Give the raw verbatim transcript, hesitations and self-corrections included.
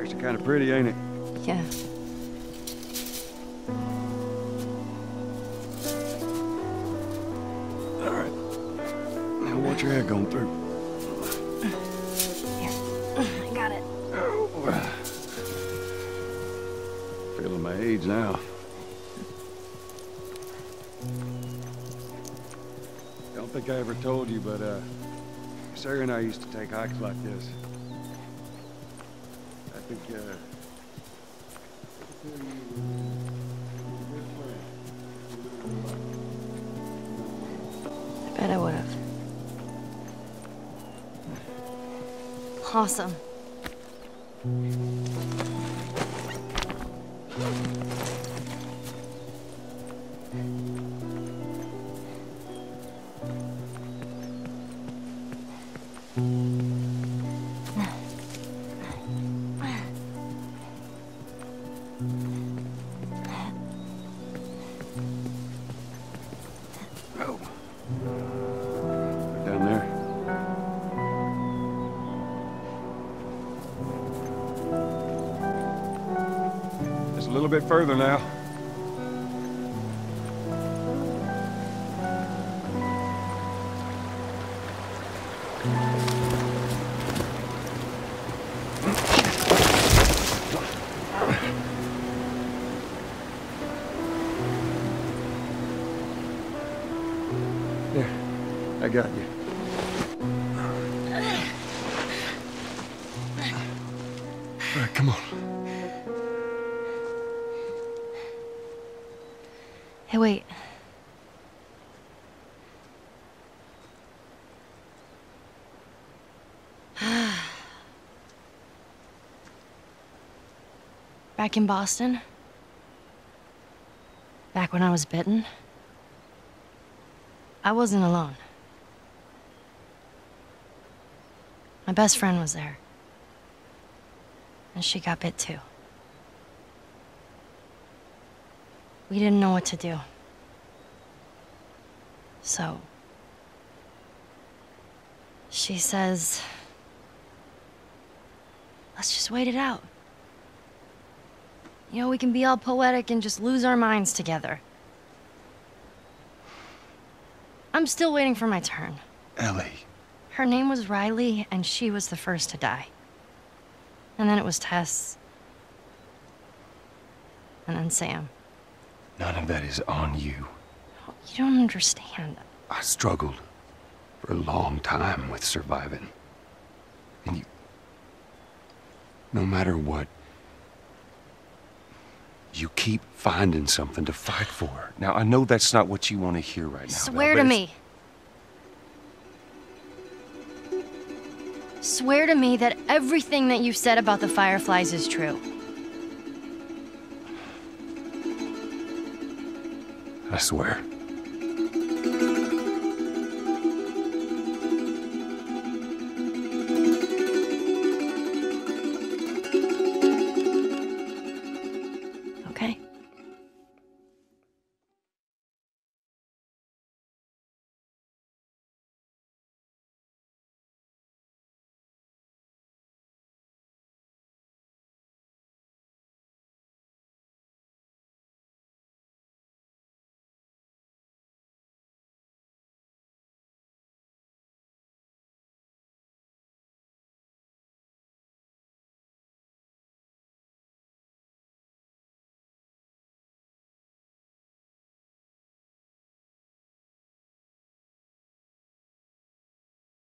Actually kind of pretty, ain't it? Yeah. All right. Now watch your head going through. Here. I got it. Oh. Feeling my age now. Don't think I ever told you, but uh, Sarah and I used to take hikes like this. I think, uh... I bet I would have. Awesome. Oh. Down there. Just a little bit further now. There, I got you. All right, come on. Hey, wait. Back in Boston, back when I was bitten, I wasn't alone. My best friend was there. And she got bit too. We didn't know what to do. So... she says... let's just wait it out. You know, we can be all poetic and just lose our minds together. I'm still waiting for my turn. Ellie. Her name was Riley, and she was the first to die. And then it was Tess. And then Sam. None of that is on you. You don't understand. I struggled for a long time with surviving. And you... no matter what, you keep finding something to fight for. Now, I know that's not what you want to hear right now. Swear to me. Swear to me that everything that you said about the Fireflies is true. I swear.